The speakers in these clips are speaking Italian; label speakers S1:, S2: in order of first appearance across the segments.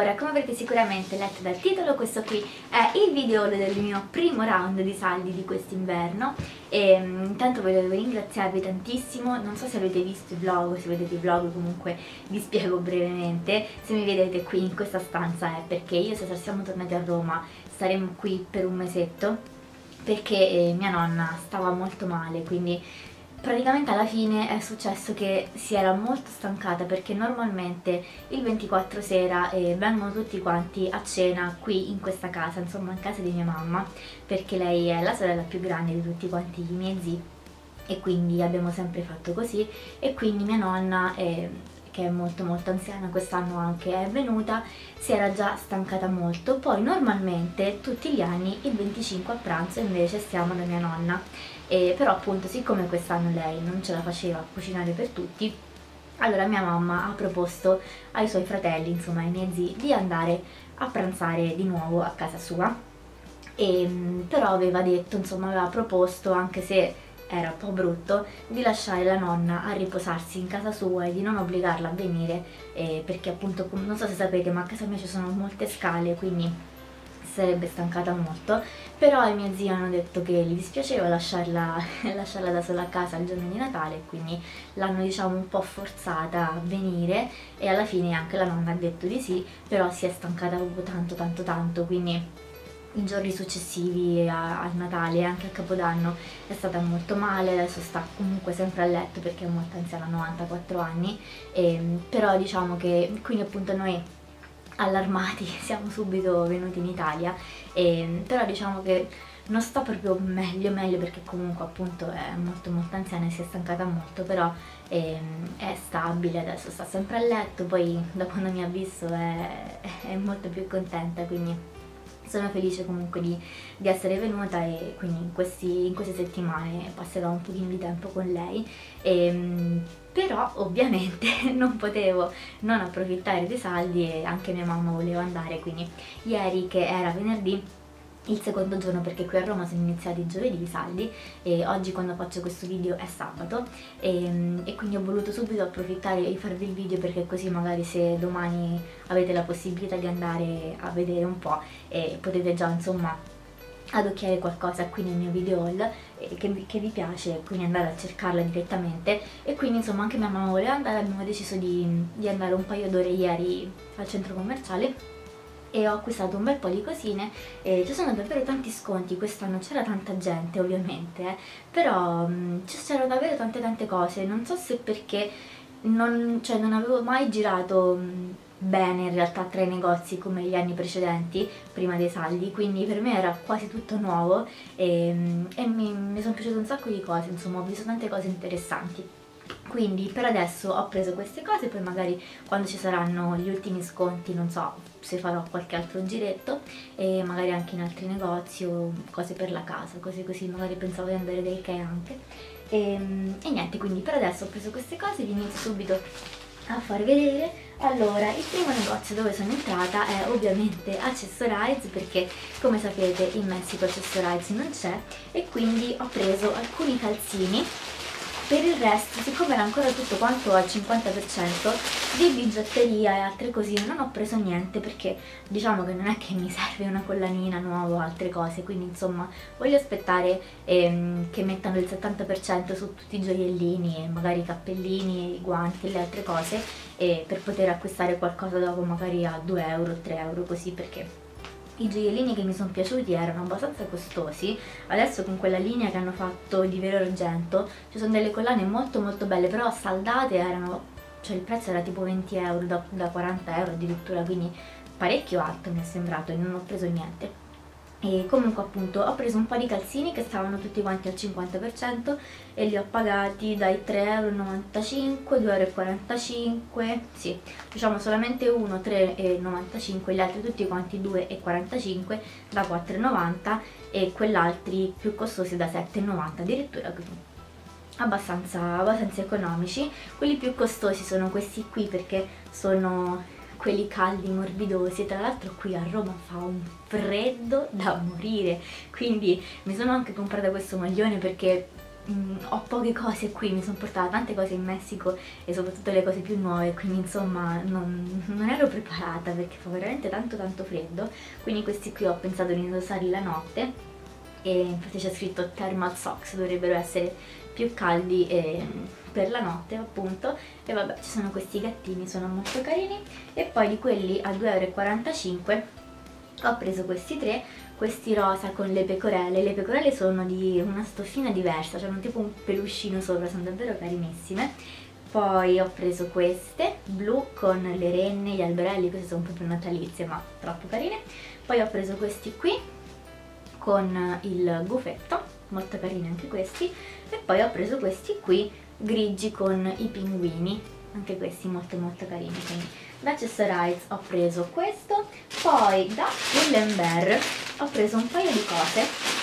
S1: Allora, come avrete sicuramente letto dal titolo, questo qui è il video del mio primo round di saldi di quest'inverno e intanto volevo ringraziarvi tantissimo. Non so se avete visto i vlog, se vedete i vlog, comunque vi spiego brevemente. Se mi vedete qui in questa stanza è perché io, se siamo tornati a Roma, staremo qui per un mesetto perché mia nonna stava molto male, quindi praticamente alla fine è successo che si era molto stancata, perché normalmente il 24 sera vengono tutti quanti a cena qui in questa casa, insomma in casa di mia mamma, perché lei è la sorella più grande di tutti quanti i miei zii e quindi abbiamo sempre fatto così. E quindi mia nonna, che è molto anziana, quest'anno anche è venuta, si era già stancata molto. Poi normalmente tutti gli anni il 25 a pranzo invece stiamo da mia nonna, però appunto siccome quest'anno lei non ce la faceva a cucinare per tutti, allora mia mamma ha proposto ai suoi fratelli, insomma ai miei zii, di andare a pranzare di nuovo a casa sua. Però aveva detto, insomma aveva proposto, anche se era un po' brutto, di lasciare la nonna a riposarsi in casa sua e di non obbligarla a venire, perché appunto, non so se sapete, ma a casa mia ci sono molte scale, quindi sarebbe stancata molto. Però i miei zii hanno detto che gli dispiaceva lasciarla da sola a casa il giorno di Natale, quindi l'hanno, diciamo, un po' forzata a venire e alla fine anche la nonna ha detto di sì, però si è stancata proprio tanto, quindi i giorni successivi al Natale e anche a Capodanno è stata molto male. Adesso sta comunque sempre a letto perché è molto anziana, 94 anni, però diciamo che quindi appunto noi allarmati siamo subito venuti in Italia, però diciamo che non sta proprio meglio perché comunque appunto è molto anziana e si è stancata molto, però è stabile, adesso sta sempre a letto. Poi da quando mi ha visto è molto più contenta, quindi sono felice comunque di essere venuta e quindi in queste settimane passerò un pochino di tempo con lei. Però ovviamente non potevo non approfittare dei saldi e anche mia mamma voleva andare, quindi ieri, che era venerdì, il secondo giorno, perché qui a Roma sono iniziati giovedì i saldi e oggi, quando faccio questo video, è sabato, e quindi ho voluto subito approfittare di farvi il video, perché così magari se domani avete la possibilità di andare a vedere un po' potete già insomma adocchiare qualcosa qui nel mio video haul che vi piace, quindi andare a cercarla direttamente. E quindi insomma anche mia mamma voleva andare, abbiamo deciso di andare un paio d'ore ieri al centro commerciale e ho acquistato un bel po' di cosine. Ci sono davvero tanti sconti quest'anno, c'era tanta gente ovviamente, però c'erano davvero tante cose. Non so se perché non avevo mai girato bene in realtà tra i negozi come gli anni precedenti, prima dei saldi, quindi per me era quasi tutto nuovo e mi sono piaciute un sacco di cose, insomma ho visto tante cose interessanti. Quindi per adesso ho preso queste cose, poi magari quando ci saranno gli ultimi sconti non so se farò qualche altro giretto e magari anche in altri negozi o cose per la casa, cose così. Magari pensavo di andare da Ikea anche e niente, quindi per adesso ho preso queste cose, vi inizio subito a far vedere. Allora, il primo negozio dove sono entrata è ovviamente Accessorize, perché come sapete in Messico Accessorize non c'è, e quindi ho preso alcuni calzini. Per il resto, siccome era ancora tutto quanto al 50% di bigiotteria e altre cosine, non ho preso niente, perché diciamo che non è che mi serve una collanina nuova o altre cose, quindi insomma voglio aspettare che mettano il 70% su tutti i gioiellini e magari i cappellini, i guanti e le altre cose, per poter acquistare qualcosa dopo magari a 2 euro, 3 euro così, perché i gioiellini che mi sono piaciuti erano abbastanza costosi. Adesso con quella linea che hanno fatto di vero argento ci sono delle collane molto belle, però saldate erano, cioè il prezzo era tipo 20 euro, da 40 euro addirittura, quindi parecchio alto mi è sembrato e non ho preso niente. E comunque appunto ho preso un po' di calzini che stavano tutti quanti al 50% e li ho pagati dai 3,95 €, 2,45 €, sì, diciamo solamente uno 3,95, gli altri tutti quanti 2,45 da 4,90 e quell'altri più costosi da 7,90 addirittura, quindi abbastanza economici. Quelli più costosi sono questi qui, perché sono quelli caldi, morbidosi, e tra l'altro qui a Roma fa un freddo da morire, quindi mi sono anche comprata questo maglione perché ho poche cose qui, mi sono portata tante cose in Messico e soprattutto le cose più nuove, quindi insomma non ero preparata perché fa veramente tanto freddo, quindi questi qui ho pensato di indossarli la notte e infatti c'è scritto thermal socks, dovrebbero essere più caldi per la notte appunto. E vabbè, ci sono questi gattini, sono molto carini. E poi di quelli a 2,45 € ho preso questi tre, questi rosa con le pecorelle sono di una stoffina diversa, cioè hanno tipo un peluscino sopra, sono davvero carinissime. Poi ho preso queste, blu con le renne, gli alberelli, queste sono proprio natalizie ma troppo carine. Poi ho preso questi qui con il gufetto, molto carini anche questi. E poi ho preso questi qui grigi con i pinguini, anche questi molto carini. Quindi da Accessorize ho preso questo. Poi da Pull&Bear ho preso un paio di cose,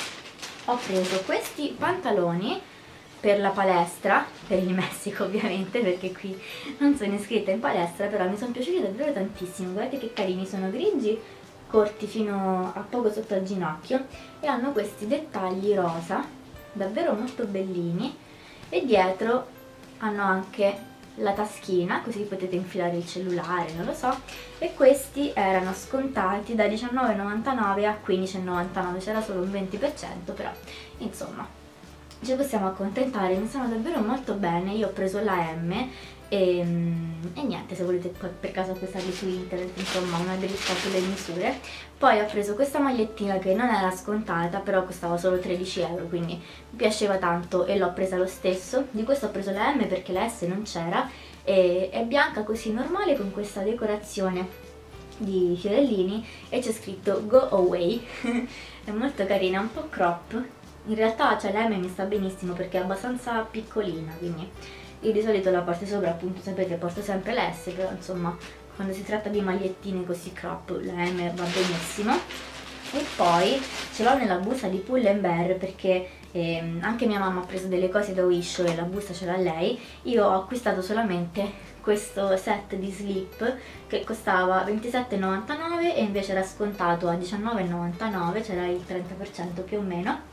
S1: ho preso questi pantaloni per la palestra, per il Messico ovviamente, perché qui non sono iscritta in palestra, però mi sono piaciuti davvero tantissimo. Guardate che carini, sono grigi, corti fino a poco sotto al ginocchio e hanno questi dettagli rosa, davvero molto bellini, e dietro hanno anche la taschina, così potete infilare il cellulare, non lo so. E questi erano scontati da 19,99 a 15,99, c'era solo un 20%, però insomma ci possiamo accontentare, mi stanno davvero molto bene. Io ho preso la M e niente, se volete per caso acquistarli su internet, insomma una dritta sulle misure. Poi ho preso questa magliettina che non era scontata, però costava solo 13 €, quindi mi piaceva tanto e l'ho presa lo stesso. Di questo ho preso la M perché la S non c'era, e è bianca così normale con questa decorazione di fiorellini e c'è scritto Go Away. È molto carina, è un po' crop. In realtà cioè, la M mi sta benissimo perché è abbastanza piccolina, quindi io di solito la parte sopra, appunto sapete, porto sempre la S, però insomma quando si tratta di magliettine così crop la M va benissimo. E poi ce l'ho nella busta di Pull&Bear perché anche mia mamma ha preso delle cose da Wish e la busta ce l'ha lei. Io ho acquistato solamente questo set di slip che costava 27,99 e invece era scontato a 19,99, c'era il 30% più o meno.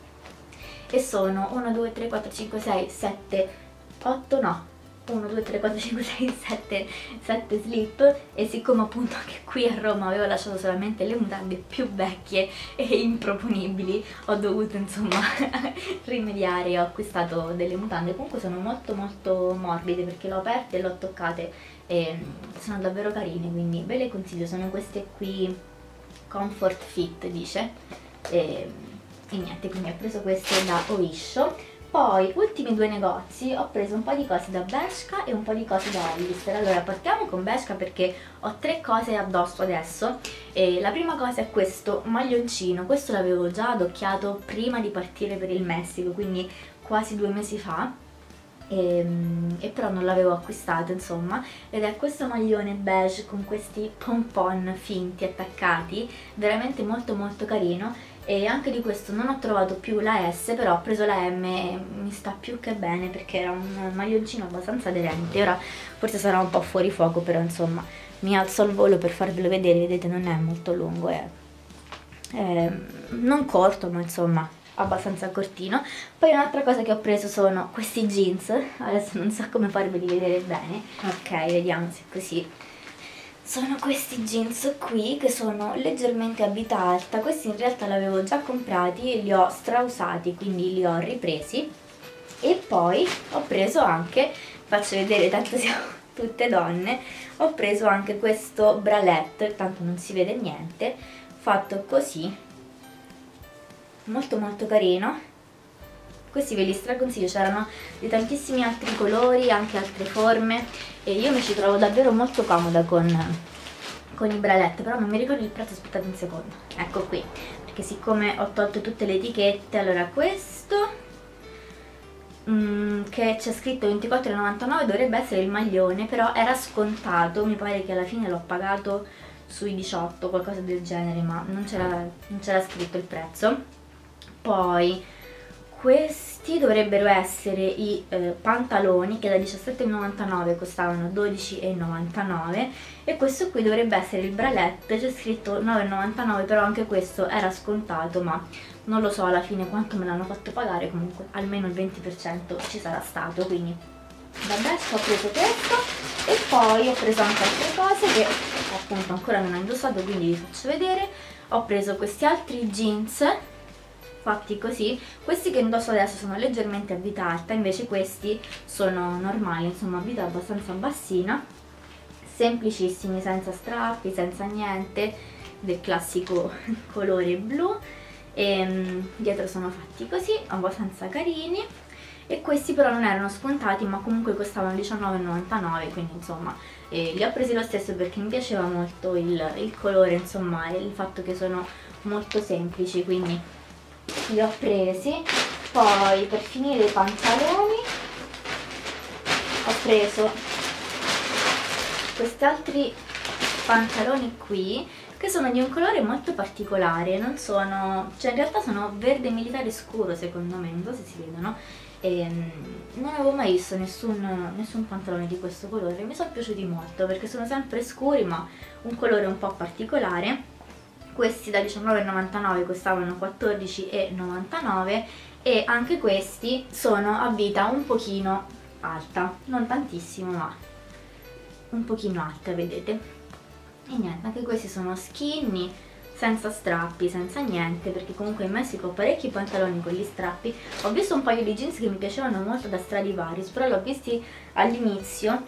S1: E sono 1, 2, 3, 4, 5, 6, 7, 8, no, 1, 2, 3, 4, 5, 6, 7 slip. E siccome appunto anche qui a Roma avevo lasciato solamente le mutande più vecchie e improponibili, ho dovuto insomma rimediare e ho acquistato delle mutande. Comunque sono molto morbide perché le ho aperte e le ho toccate e sono davvero carine, quindi ve le consiglio. Sono queste qui Comfort Fit dice, e niente, quindi ho preso queste da Oysho. Poi, ultimi due negozi, ho preso un po' di cose da Bershka e un po' di cose da Hollister. Allora, partiamo con Bershka perché ho tre cose addosso adesso. E la prima cosa è questo maglioncino, questo l'avevo già adocchiato prima di partire per il Messico, quindi quasi 2 mesi fa. E però non l'avevo acquistato insomma, ed è questo maglione beige con questi pompon finti attaccati, veramente molto carino. E anche di questo non ho trovato più la S, però ho preso la M e mi sta più che bene perché era un maglioncino abbastanza aderente. Ora forse sarà un po' fuori fuoco, però insomma mi alzo al volo per farvelo vedere. Vedete, non è molto lungo, è non corto ma insomma abbastanza cortino. Poi un'altra cosa che ho preso sono questi jeans, adesso non so come farveli vedere bene. Ok, vediamo se così. Sono questi jeans qui che sono leggermente a vita alta. Questi in realtà li avevo già comprati e li ho strausati, quindi li ho ripresi. E poi ho preso anche, faccio vedere tanto siamo tutte donne, ho preso anche questo bralette, tanto non si vede niente, fatto così, molto carino. Questi ve li straconsiglio, c'erano di tantissimi altri colori, anche altre forme, e io mi ci trovo davvero molto comoda con i bralette, però non mi ricordo il prezzo, aspettate un secondo, ecco qui, perché siccome ho tolto tutte le etichette. Allora questo che c'è scritto 24,99 dovrebbe essere il maglione, però era scontato, mi pare che alla fine l'ho pagato sui 18, qualcosa del genere, ma non c'era scritto il prezzo. Poi questi questi dovrebbero essere i pantaloni che da 17,99 costavano 12,99 e questo qui dovrebbe essere il bralette, c'è scritto 9,99, però anche questo era scontato, ma non lo so alla fine quanto me l'hanno fatto pagare, comunque almeno il 20% ci sarà stato, quindi da Bershka ho preso questo e poi ho preso anche altre cose che appunto ancora non ho indossato, quindi vi faccio vedere. Ho preso questi altri jeans fatti così, questi che indosso adesso sono leggermente a vita alta, invece questi sono normali, insomma a vita abbastanza bassina, semplicissimi, senza strappi, senza niente, del classico colore blu, e dietro sono fatti così, abbastanza carini, e questi però non erano scontati ma comunque costavano 19,99, quindi insomma li ho presi lo stesso perché mi piaceva molto il colore, insomma, e il fatto che sono molto semplici, quindi li ho presi. Poi per finire i pantaloni ho preso questi altri pantaloni qui che sono di un colore molto particolare, non sono, cioè in realtà sono verde militare scuro secondo me, non so se si vedono, e non avevo mai visto nessun pantalone di questo colore, mi sono piaciuti molto perché sono sempre scuri ma un colore un po' particolare. Questi da 19,99 costavano 14,99 e anche questi sono a vita un pochino alta, non tantissimo ma un pochino alta, vedete? E niente, anche questi sono skinny, senza strappi, senza niente, perché comunque in Messico ho parecchi pantaloni con gli strappi. Ho visto un paio di jeans che mi piacevano molto da Stradivarius, però l'ho visti all'inizio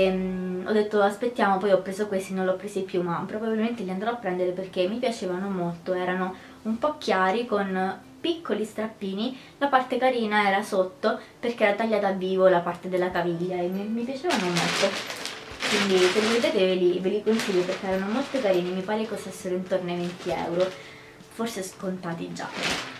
S1: e ho detto aspettiamo, poi ho preso questi, non l'ho presi più, ma probabilmente li andrò a prendere perché mi piacevano molto, erano un po' chiari con piccoli strappini, la parte carina era sotto perché era tagliata a vivo la parte della caviglia e mi piacevano molto. Quindi se li vedete ve li consiglio perché erano molto carini, mi pare costassero intorno ai 20 euro, forse scontati già.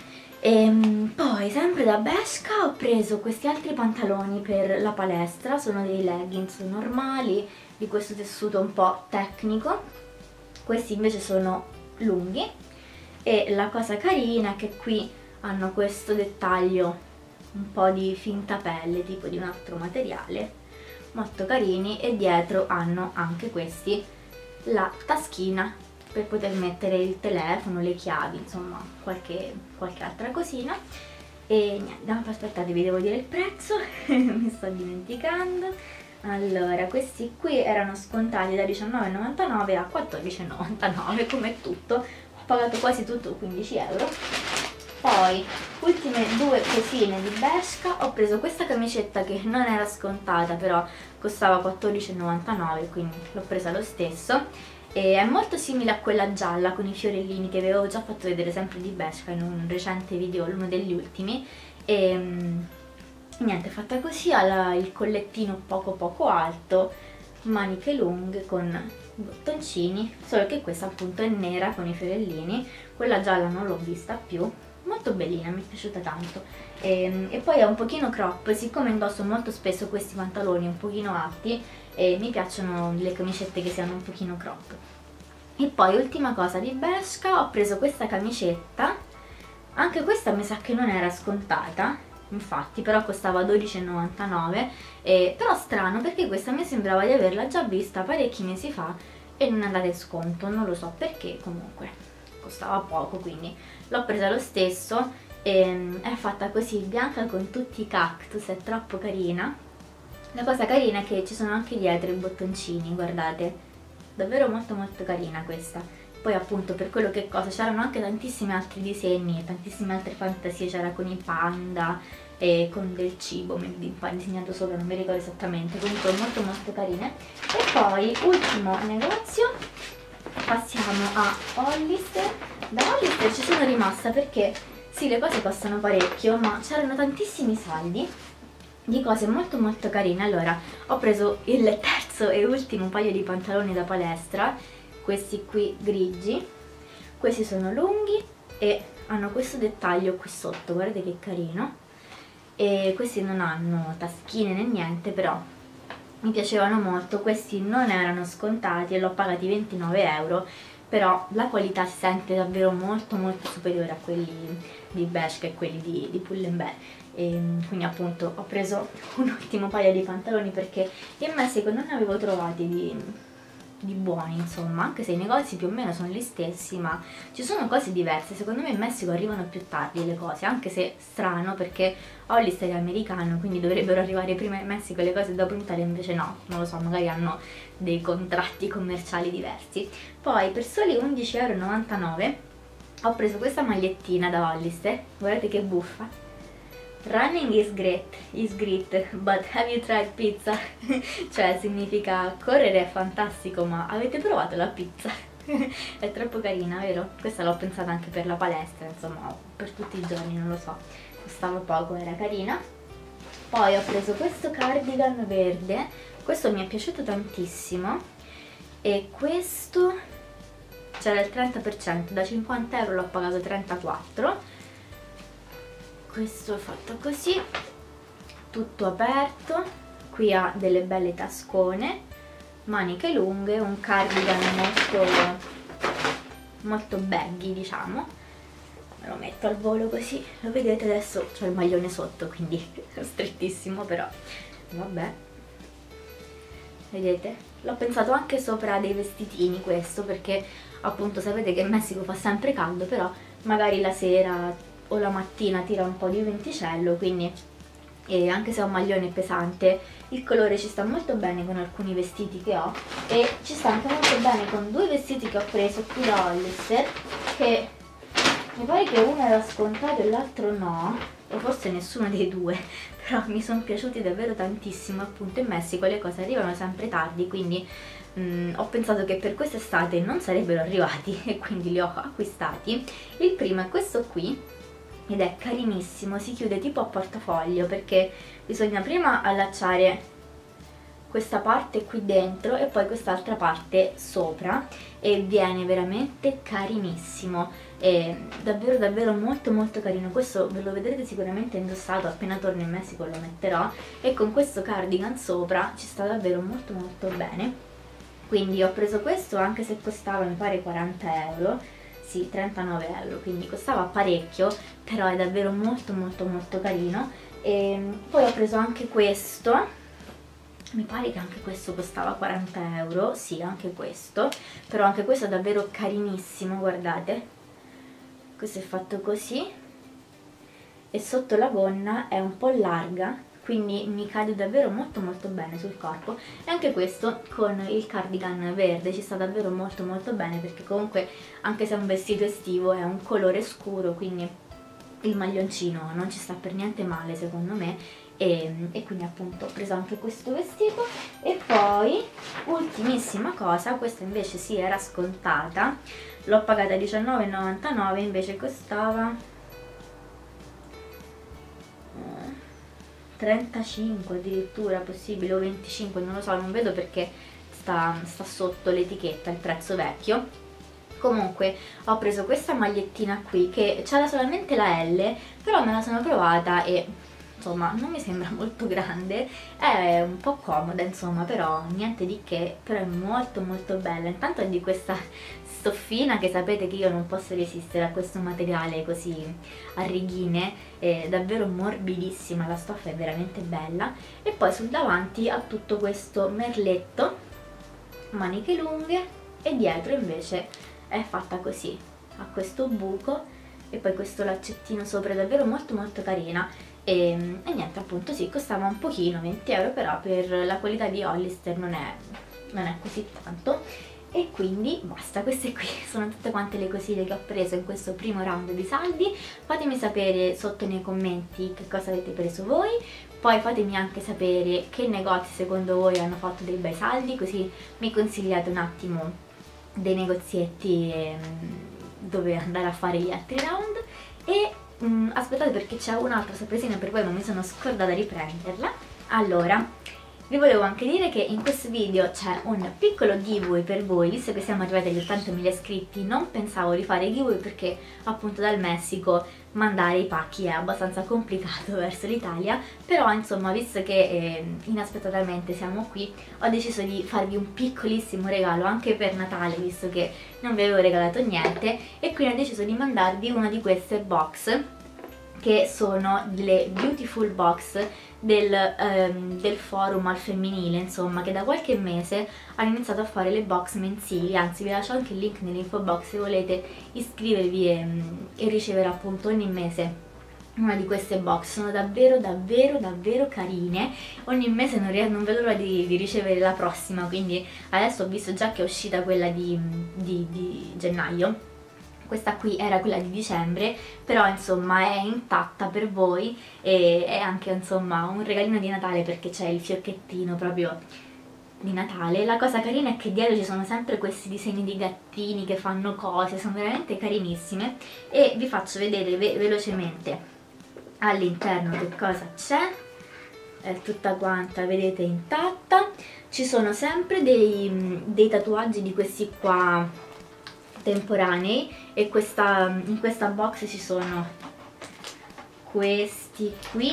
S1: E poi sempre da Bershka ho preso questi altri pantaloni per la palestra, sono dei leggings normali di questo tessuto un po' tecnico, questi invece sono lunghi e la cosa carina è che qui hanno questo dettaglio un po' di finta pelle, tipo di un altro materiale, molto carini, e dietro hanno anche questi la taschina per poter mettere il telefono, le chiavi, insomma qualche altra cosina. E niente, aspettate, vi devo dire il prezzo mi sto dimenticando. Allora, questi qui erano scontati da 19,99 a 14,99 come tutto, ho pagato quasi tutto 15 euro. Poi, ultime due cosine di Bershka, ho preso questa camicetta che non era scontata, però costava 14,99, quindi l'ho presa lo stesso. E è molto simile a quella gialla con i fiorellini che vi avevo già fatto vedere sempre di Bershka in un recente video, uno degli ultimi. E niente, fatta così, ha il collettino poco alto, maniche lunghe con bottoncini, solo che questa appunto è nera con i fiorellini, quella gialla non l'ho vista più. Molto bellina, mi è piaciuta tanto, e poi è un pochino crop, siccome indosso molto spesso questi pantaloni un pochino alti mi piacciono le camicette che siano un pochino crop. E poi ultima cosa di Bershka, ho preso questa camicetta, anche questa mi sa che non era scontata, infatti, però costava 12,99, però strano perché questa mi sembrava di averla già vista parecchi mesi fa e non è andata in sconto, non lo so perché, comunque costava poco, quindi l'ho presa lo stesso. È fatta così, bianca con tutti i cactus, è troppo carina. La cosa carina è che ci sono anche dietro i bottoncini, guardate, davvero molto carina questa. Poi appunto per quello che cosa, c'erano anche tantissimi altri disegni, tantissime altre fantasie, c'era con i panda e con del cibo disegnato sopra, non mi ricordo esattamente, comunque molto carine. E poi ultimo negozio, passiamo a Hollister. Da Hollister ci sono rimasta perché sì, le cose costano parecchio, ma c'erano tantissimi saldi di cose molto carine. Allora ho preso il terzo e ultimo paio di pantaloni da palestra, questi qui grigi, questi sono lunghi e hanno questo dettaglio qui sotto, guardate che carino, e questi non hanno taschine né niente, però mi piacevano molto. Questi non erano scontati e l'ho pagati 29 euro, però la qualità si sente davvero molto superiore a quelli di beige che quelli di Pull&Bear. E quindi appunto ho preso un ultimo paio di pantaloni perché in Messico non ne avevo trovati di buoni, insomma, anche se i negozi più o meno sono gli stessi, ma ci sono cose diverse. Secondo me in Messico arrivano più tardi le cose, anche se strano perché Hollister è americano, quindi dovrebbero arrivare prima in Messico le cose dopo in Italia, invece no, non lo so, magari hanno dei contratti commerciali diversi. Poi per soli 11,99 € ho preso questa magliettina da Hollister, guardate che buffa. Running is great, but have you tried pizza? Cioè significa correre è fantastico, ma avete provato la pizza? È troppo carina, vero? Questa l'ho pensata anche per la palestra, insomma, per tutti i giorni, non lo so. Costava poco, era carina. Poi ho preso questo cardigan verde, questo mi è piaciuto tantissimo e questo c'era il 30%, da 50 € l'ho pagato 34. Questo è fatto così, tutto aperto, qui ha delle belle tascone, maniche lunghe, un cardigan molto baggy, diciamo. Me lo metto al volo così, lo vedete, adesso c'ho il maglione sotto, quindi strettissimo, però vabbè, vedete? L'ho pensato anche sopra dei vestitini questo, perché appunto sapete che in Messico fa sempre caldo, però magari la sera o la mattina tira un po' di venticello, quindi anche se è un maglione pesante il colore ci sta molto bene con alcuni vestiti che ho, e ci sta anche molto bene con due vestiti che ho preso qui da Hollister, che mi pare che uno era scontato e l'altro no, o forse nessuno dei due, però mi sono piaciuti davvero tantissimo. Appunto in Messico le cose arrivano sempre tardi, quindi ho pensato che per quest'estate non sarebbero arrivati e quindi li ho acquistati. Il primo è questo qui ed è carinissimo, si chiude tipo a portafoglio perché bisogna prima allacciare questa parte qui dentro e poi quest'altra parte sopra, e viene veramente carinissimo, è davvero molto carino. Questo ve lo vedrete sicuramente indossato, appena torno in Messico lo metterò, e con questo cardigan sopra ci sta davvero molto bene. Quindi ho preso questo, anche se costava mi pare 40 €, sì, 39 €, quindi costava parecchio, però è davvero molto carino. E poi ho preso anche questo, mi pare che anche questo costava 40 €, sì, anche questo, però anche questo è davvero carinissimo, guardate, questo è fatto così e sotto la gonna è un po' larga, quindi mi cade davvero molto bene sul corpo, e anche questo con il cardigan verde ci sta davvero molto bene, perché comunque anche se è un vestito estivo è un colore scuro, quindi il maglioncino non ci sta per niente male secondo me, e quindi appunto ho preso anche questo vestito. E poi ultimissima cosa, questa invece sì era scontata, l'ho pagata 19,99 €, invece costava 35 addirittura, possibile, o 25, non lo so, non vedo perché sta sotto l'etichetta il prezzo vecchio. Comunque ho preso questa magliettina qui che c'era solamente la L, però me la sono provata e insomma non mi sembra molto grande, è un po' comoda insomma, però niente di che, però è molto bella. Intanto è di questa stoffina che sapete che io non posso resistere a questo materiale così a righine, è davvero morbidissima, la stoffa è veramente bella. E poi sul davanti ha tutto questo merletto, maniche lunghe, e dietro invece è fatta così, ha questo buco e poi questo laccettino sopra, davvero molto carina. E niente, appunto sì, costava un pochino, 20 €, però per la qualità di Hollister non è così tanto. E quindi basta, queste qui sono tutte quante le cosine che ho preso in questo primo round di saldi. Fatemi sapere sotto nei commenti che cosa avete preso voi, poi fatemi anche sapere che negozi secondo voi hanno fatto dei bei saldi, così mi consigliate un attimo dei negozietti dove andare a fare gli altri round. E aspettate, perché c'è un'altra sorpresina per voi, ma mi sono scordata di prenderla. Allora, vi volevo anche dire che in questo video c'è un piccolo giveaway per voi, visto che siamo arrivati agli 80.000 iscritti. Non pensavo di fare giveaway perché appunto dal Messico mandare i pacchi è abbastanza complicato verso l'Italia, però insomma, visto che inaspettatamente siamo qui, ho deciso di farvi un piccolissimo regalo anche per Natale, visto che non vi avevo regalato niente, e quindi ho deciso di mandarvi una di queste box che sono delle beautiful box del forum al femminile, insomma, che da qualche mese hanno iniziato a fare le box mensili. Anzi, vi lascio anche il link nell'info box se volete iscrivervi e ricevere appunto ogni mese una di queste box. Sono davvero carine, ogni mese non vedo l'ora di ricevere la prossima, quindi adesso ho visto già che è uscita quella di gennaio. Questa qui era quella di dicembre, però insomma è intatta per voi e è anche insomma un regalino di Natale, perché c'è il fiocchettino proprio di Natale. La cosa carina è che dietro ci sono sempre questi disegni di gattini che fanno cose, sono veramente carinissime, e vi faccio vedere velocemente all'interno che cosa c'è. È tutta quanta, vedete, intatta. Ci sono sempre dei tatuaggi di questi qua temporanei, e in questa box ci sono questi qui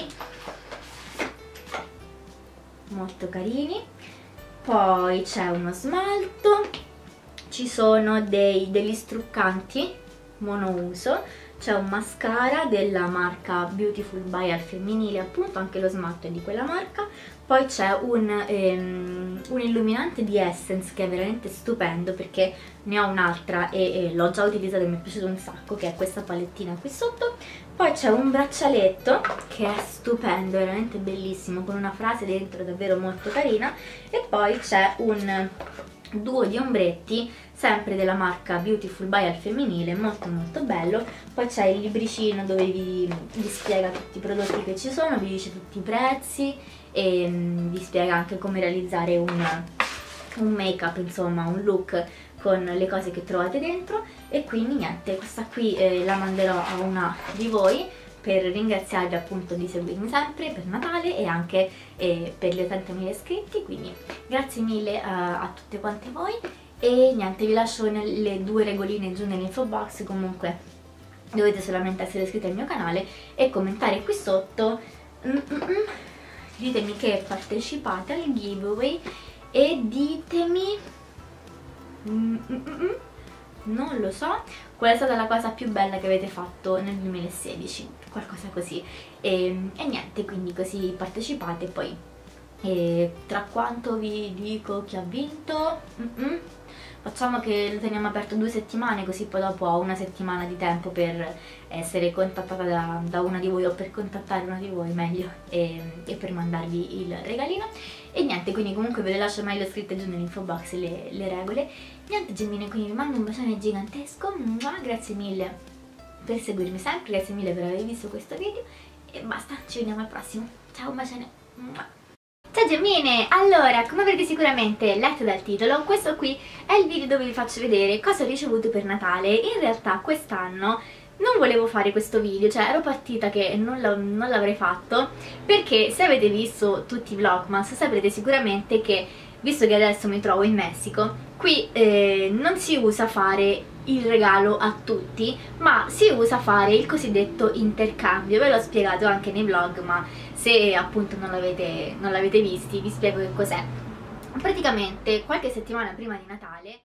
S1: molto carini. Poi c'è uno smalto, ci sono degli struccanti monouso, c'è un mascara della marca Beautiful by al femminile, appunto, anche lo smalto è di quella marca. Poi c'è un illuminante di Essence che è veramente stupendo, perché ne ho un'altra e l'ho già utilizzato e mi è piaciuto un sacco, che è questa palettina qui sotto. Poi c'è un braccialetto che è stupendo, veramente bellissimo, con una frase dentro davvero molto carina. E poi c'è un duo di ombretti sempre della marca Beautiful by al femminile, molto bello. Poi c'è il libricino dove vi spiega tutti i prodotti che ci sono, vi dice tutti i prezzi e vi spiega anche come realizzare un make up, insomma un look con le cose che trovate dentro. E quindi niente, questa qui la manderò a una di voi per ringraziarvi appunto di seguirmi sempre per Natale e anche per gli 80.000 iscritti, quindi grazie mille a tutte quante voi. E niente, vi lascio le 2 regoline giù nell'info box. Comunque dovete solamente essere iscritti al mio canale e commentare qui sotto, ditemi che partecipate al giveaway e ditemi non lo so, qual è stata la cosa più bella che avete fatto nel 2016, qualcosa così. E niente, quindi così partecipate. Poi tra quanto vi dico chi ha vinto? Facciamo che lo teniamo aperto 2 settimane, così poi dopo ho una settimana di tempo per essere contattata da una di voi, o per contattare una di voi meglio, e per mandarvi il regalino. E niente, quindi comunque ve le lascio meglio scritte giù nell'info box le regole. Niente gemmine, quindi vi mando un bacione gigantesco, grazie mille per seguirmi sempre, grazie mille per aver visto questo video e basta, ci vediamo al prossimo. Ciao, un bacione. Ciao gemmine! Allora, come avrete sicuramente letto dal titolo, questo qui è il video dove vi faccio vedere cosa ho ricevuto per Natale. In realtà quest'anno non volevo fare questo video, cioè ero partita che non l'avrei fatto, perché se avete visto tutti i vlogmas saprete sicuramente che, visto che adesso mi trovo in Messico, qui non si usa fare il regalo a tutti, ma si usa fare il cosiddetto intercambio. Ve l'ho spiegato anche nei vlog, ma se appunto non l'avete visti vi spiego che cos'è. Praticamente qualche settimana prima di Natale